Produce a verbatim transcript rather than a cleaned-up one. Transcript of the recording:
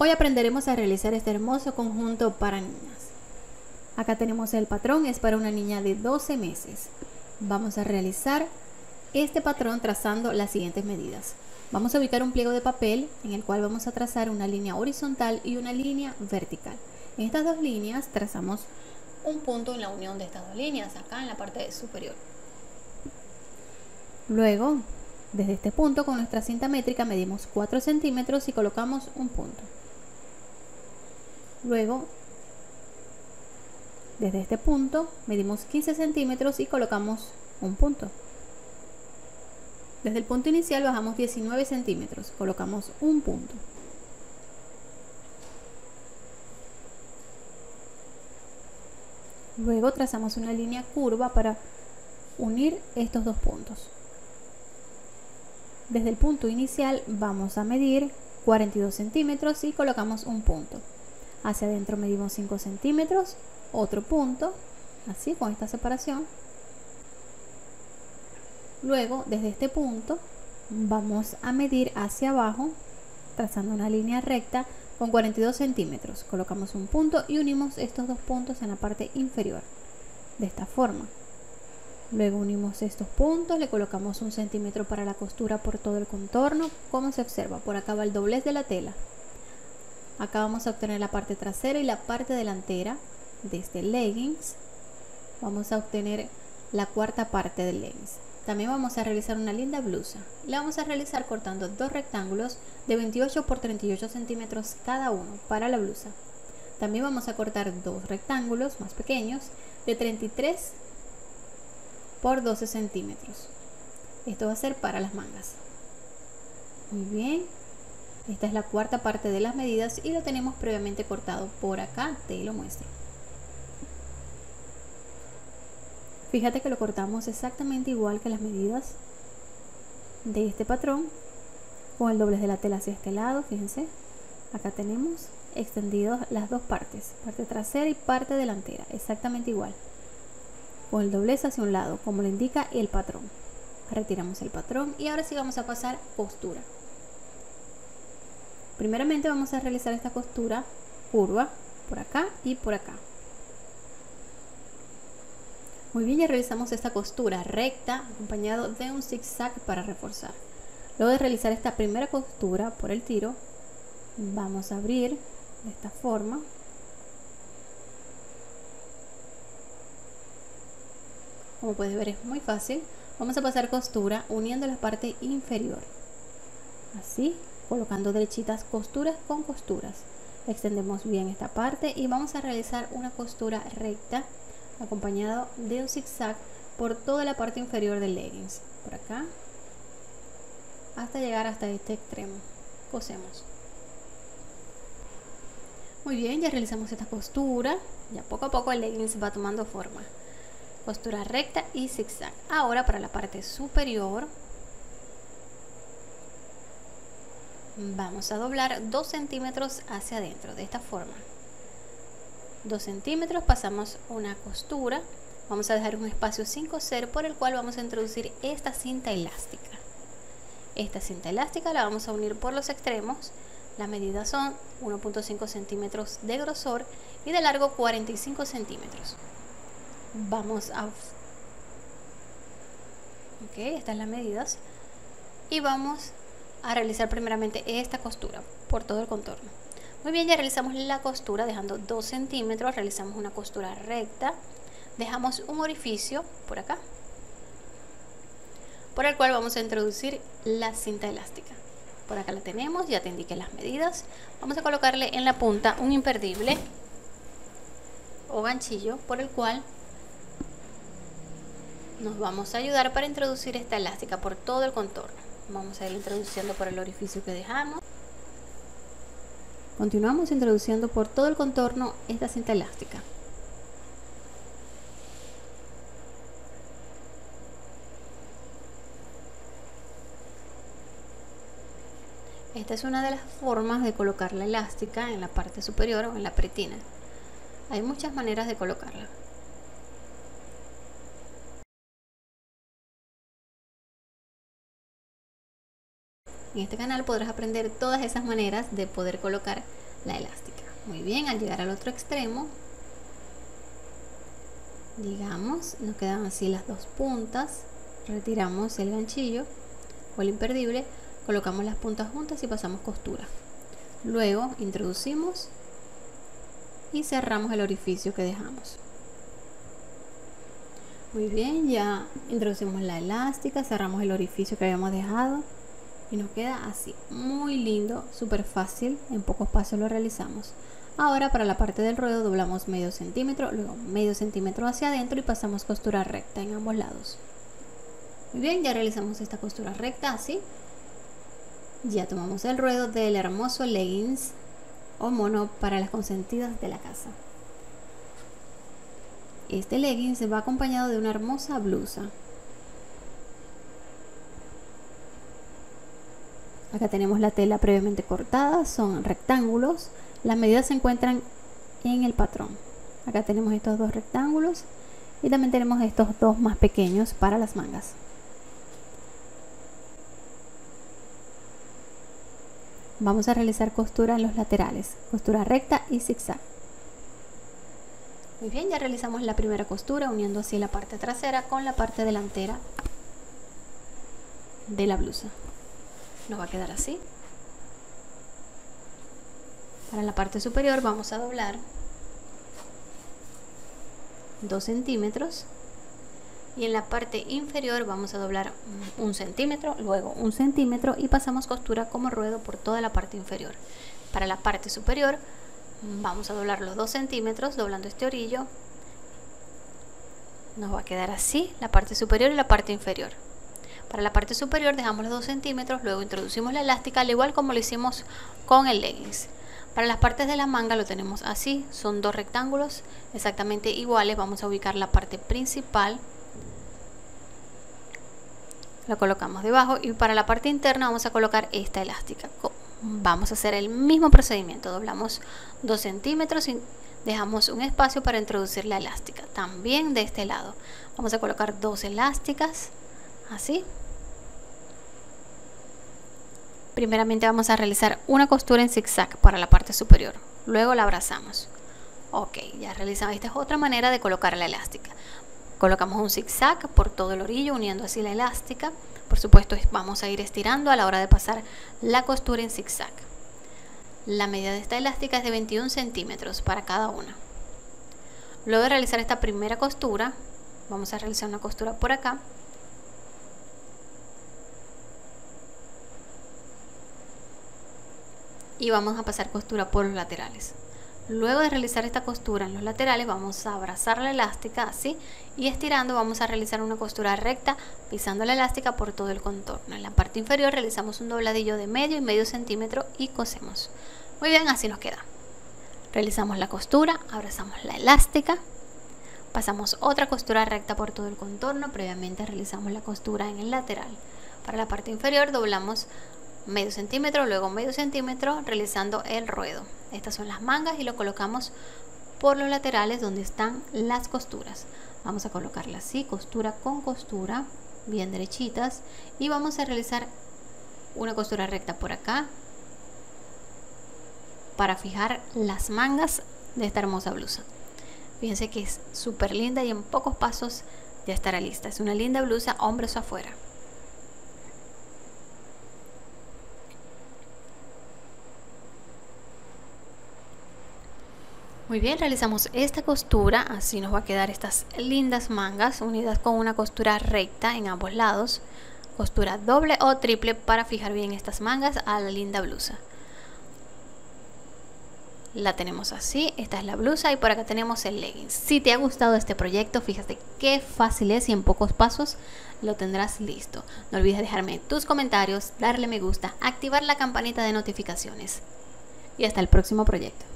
Hoy aprenderemos a realizar este hermoso conjunto para niñas. Acá tenemos el patrón, es para una niña de doce meses. Vamos a realizar este patrón trazando las siguientes medidas. Vamos a ubicar un pliego de papel en el cual vamos a trazar una línea horizontal y una línea vertical. En estas dos líneas trazamos un punto en la unión de estas dos líneas, acá en la parte superior. Luego, desde este punto con nuestra cinta métrica medimos cuatro centímetros y colocamos un punto. Luego, desde este punto medimos quince centímetros y colocamos un punto. Desde el punto inicial bajamos diecinueve centímetros, colocamos un punto. Luego trazamos una línea curva para unir estos dos puntos. Desde el punto inicial vamos a medir cuarenta y dos centímetros y colocamos un punto. Hacia adentro medimos cinco centímetros, otro punto, así con esta separación. Luego, desde este punto, vamos a medir hacia abajo, trazando una línea recta con cuarenta y dos centímetros. Colocamos un punto y unimos estos dos puntos en la parte inferior, de esta forma. Luego unimos estos puntos, le colocamos un centímetro para la costura por todo el contorno. Como se observa, por acá va el doblez de la tela. Acá vamos a obtener la parte trasera y la parte delantera de este leggings. Vamos a obtener la cuarta parte del leggings. También vamos a realizar una linda blusa. La vamos a realizar cortando dos rectángulos de veintiocho por treinta y ocho centímetros cada uno para la blusa. También vamos a cortar dos rectángulos más pequeños de treinta y tres por doce centímetros. Esto va a ser para las mangas. Muy bien. Esta es la cuarta parte de las medidas y lo tenemos previamente cortado por acá. Te lo muestro. Fíjate que lo cortamos exactamente igual que las medidas de este patrón, con el doblez de la tela hacia este lado. Fíjense, acá tenemos extendidos las dos partes, parte trasera y parte delantera, exactamente igual, con el doblez hacia un lado, como lo indica el patrón. Retiramos el patrón y ahora sí vamos a pasar costura. Primeramente vamos a realizar esta costura curva por acá y por acá. Muy bien, ya realizamos esta costura recta acompañado de un zigzag para reforzar. Luego de realizar esta primera costura por el tiro, vamos a abrir de esta forma. Como puedes ver, es muy fácil. Vamos a pasar costura uniendo la parte inferior. Así, colocando derechitas costuras con costuras. Extendemos bien esta parte y vamos a realizar una costura recta acompañado de un zigzag por toda la parte inferior del leggings, por acá hasta llegar hasta este extremo. Cosemos. Muy bien, ya realizamos esta costura, ya poco a poco el leggings va tomando forma. Costura recta y zigzag. Ahora para la parte superior vamos a doblar dos centímetros hacia adentro de esta forma. dos centímetros, pasamos una costura, vamos a dejar un espacio sin coser por el cual vamos a introducir esta cinta elástica. Esta cinta elástica la vamos a unir por los extremos. Las medidas son uno punto cinco centímetros de grosor y de largo cuarenta y cinco centímetros. Vamos a... Ok, estas las medidas. Y vamos a realizar primeramente esta costura por todo el contorno. Muy bien, ya realizamos la costura dejando dos centímetros, realizamos una costura recta, dejamos un orificio por acá, por el cual vamos a introducir la cinta elástica. Por acá la tenemos, ya te indiqué las medidas. Vamos a colocarle en la punta un imperdible o ganchillo por el cual nos vamos a ayudar para introducir esta elástica por todo el contorno. Vamos a ir introduciendo por el orificio que dejamos. Continuamos introduciendo por todo el contorno esta cinta elástica. Esta es una de las formas de colocar la elástica en la parte superior o en la pretina. Hay muchas maneras de colocarla. En este canal podrás aprender todas esas maneras de poder colocar la elástica. Muy bien, al llegar al otro extremo, llegamos, nos quedan así las dos puntas, retiramos el ganchillo o el imperdible, colocamos las puntas juntas y pasamos costura. Luego introducimos y cerramos el orificio que dejamos. Muy bien, ya introducimos la elástica, cerramos el orificio que habíamos dejado y nos queda así, muy lindo, súper fácil, en pocos pasos lo realizamos. Ahora para la parte del ruedo doblamos medio centímetro, luego medio centímetro hacia adentro y pasamos costura recta en ambos lados. Muy bien, ya realizamos esta costura recta así. Ya tomamos el ruedo del hermoso leggings o mono para las consentidas de la casa. Este leggings va acompañado de una hermosa blusa. Acá tenemos la tela previamente cortada, son rectángulos. Las medidas se encuentran en el patrón. Acá tenemos estos dos rectángulos y también tenemos estos dos más pequeños para las mangas. Vamos a realizar costura en los laterales, costura recta y zigzag. Muy bien, ya realizamos la primera costura uniendo así la parte trasera con la parte delantera de la blusa. Nos va a quedar así. Para la parte superior vamos a doblar dos centímetros y en la parte inferior vamos a doblar un centímetro, luego un centímetro y pasamos costura como ruedo por toda la parte inferior. Para la parte superior vamos a doblar los dos centímetros doblando este orillo. Nos va a quedar así la parte superior y la parte inferior. Para la parte superior dejamos los dos centímetros, luego introducimos la elástica al igual como lo hicimos con el leggings. Para las partes de la manga lo tenemos así, son dos rectángulos exactamente iguales. Vamos a ubicar la parte principal, la colocamos debajo y para la parte interna vamos a colocar esta elástica. Vamos a hacer el mismo procedimiento, doblamos dos centímetros y dejamos un espacio para introducir la elástica. También de este lado vamos a colocar dos elásticas así. Primeramente vamos a realizar una costura en zigzag para la parte superior, luego la abrazamos. Ok, ya realizamos. Esta es otra manera de colocar la elástica. Colocamos un zigzag por todo el orillo uniendo así la elástica. Por supuesto vamos a ir estirando a la hora de pasar la costura en zigzag. La medida de esta elástica es de veintiún centímetros para cada una. Luego de realizar esta primera costura vamos a realizar una costura por acá. Y vamos a pasar costura por los laterales. Luego de realizar esta costura en los laterales vamos a abrazar la elástica así y estirando vamos a realizar una costura recta pisando la elástica por todo el contorno. En la parte inferior realizamos un dobladillo de medio y medio centímetro y cosemos. Muy bien, así nos queda. Realizamos la costura, abrazamos la elástica, pasamos otra costura recta por todo el contorno, previamente realizamos la costura en el lateral. Para la parte inferior doblamos medio centímetro, luego medio centímetro realizando el ruedo. Estas son las mangas y lo colocamos por los laterales donde están las costuras. Vamos a colocarla así, costura con costura, bien derechitas, y vamos a realizar una costura recta por acá para fijar las mangas de esta hermosa blusa. Fíjense que es súper linda y en pocos pasos ya estará lista. Es una linda blusa, hombros afuera. Muy bien, realizamos esta costura, así nos va a quedar estas lindas mangas unidas con una costura recta en ambos lados, costura doble o triple para fijar bien estas mangas a la linda blusa. La tenemos así, esta es la blusa y por acá tenemos el leggings. Si te ha gustado este proyecto, fíjate qué fácil es y en pocos pasos lo tendrás listo. No olvides dejarme tus comentarios, darle me gusta, activar la campanita de notificaciones y hasta el próximo proyecto.